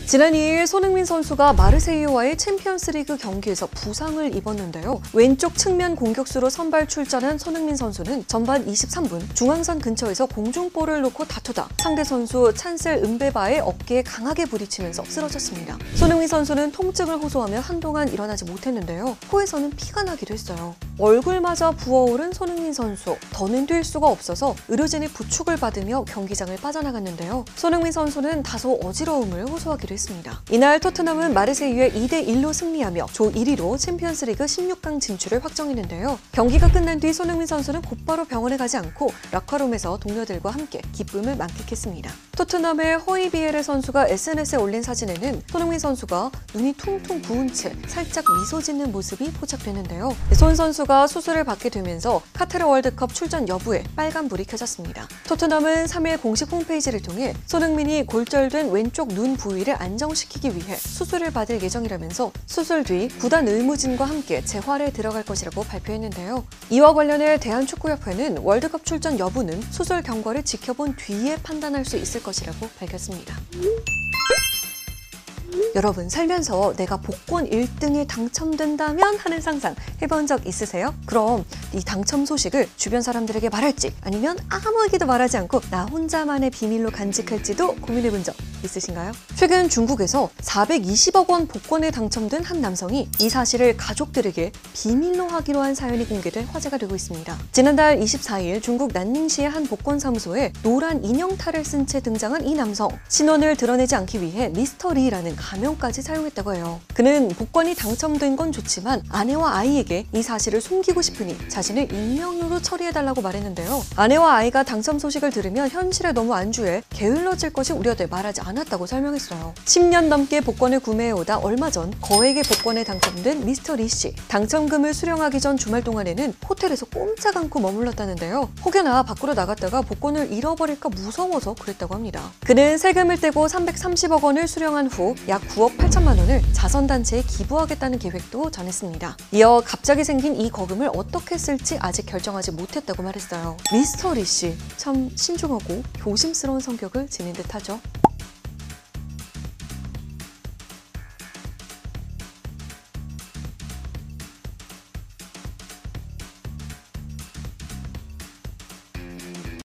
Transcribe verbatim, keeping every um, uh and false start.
지난 이 일 손흥민 선수가 마르세유와의 챔피언스리그 경기에서 부상을 입었는데요. 왼쪽 측면 공격수로 선발 출전한 손흥민 선수는 전반 이십삼 분 중앙선 근처에서 공중볼을 놓고 다투다 상대 선수 찬셀 은베바의 어깨에 강하게 부딪히면서 쓰러졌습니다. 손흥민 선수는 통증을 호소하며 한동안 일어나지 못했는데요. 코에서는 피가 나기도 했어요. 얼굴마저 부어오른 손흥민 선수, 더는 뛸 수가 없어서 의료진의 부축을 받으며 경기장을 빠져나갔는데요. 손흥민 선수는 다소 어지러움을 호소하기도 했습니다. 이날 토트넘은 마르세유에 이 대 일로 승리하며 조 일 위로 챔피언스리그 십육 강 진출을 확정했는데요. 경기가 끝난 뒤 손흥민 선수는 곧바로 병원에 가지 않고 락커룸에서 동료들과 함께 기쁨을 만끽했습니다. 토트넘의 허이비에르 선수가 에스엔에스에 올린 사진에는 손흥민 선수가 눈이 퉁퉁 부은 채 살짝 미소 짓는 모습이 포착되는데요. 손 선수가 수술을 받게 되면서 카타르 월드컵 출전 여부에 빨간불이 켜졌습니다. 토트넘은 삼 일 공식 홈페이지를 통해 손흥민이 골절된 왼쪽 눈 부위를 안정시키기 위해 수술을 받을 예정이라면서 수술 뒤 구단 의무진과 함께 재활에 들어갈 것이라고 발표했는데요. 이와 관련해 대한축구협회는 월드컵 출전 여부는 수술 경과를 지켜본 뒤에 판단할 수 있을 것이라고 밝혔습니다. 여러분, 살면서 내가 복권 일 등에 당첨된다면 하는 상상 해본 적 있으세요? 그럼 이 당첨 소식을 주변 사람들에게 말할지 아니면 아무에게도 말하지 않고 나 혼자만의 비밀로 간직할지도 고민해본 적 있으신가요? 최근 중국에서 사백이십억 원 복권에 당첨된 한 남성이 이 사실을 가족들에게 비밀로 하기로 한 사연이 공개돼 화제가 되고 있습니다. 지난달 이십사 일 중국 난닝시의 한 복권 사무소에 노란 인형탈을 쓴 채 등장한 이 남성. 신원을 드러내지 않기 위해 미스터 리라는 가명까지 사용했다고 해요. 그는 복권이 당첨된 건 좋지만 아내와 아이에게 이 사실을 숨기고 싶으니 자신을 익명으로 처리해달라고 말했는데요. 아내와 아이가 당첨 소식을 들으면 현실에 너무 안주해 게을러질 것이 우려돼 말하지 않았다고 설명했어요. 십 년 넘게 복권을 구매해오다 얼마 전 거액의 복권에 당첨된 미스터 리 씨. 당첨금을 수령하기 전 주말 동안에는 호텔에서 꼼짝 않고 머물렀다는데요. 혹여나 밖으로 나갔다가 복권을 잃어버릴까 무서워서 그랬다고 합니다. 그는 세금을 떼고 삼백삼십억 원을 수령한 후 약 구억 팔천만 원을 자선단체에 기부하겠다는 계획도 전했습니다. 이어 갑자기 생긴 이 거금을 어떻게 쓸지 아직 결정하지 못했다고 말했어요. 미스터 리 씨, 참 신중하고 조심스러운 성격을 지닌 듯하죠.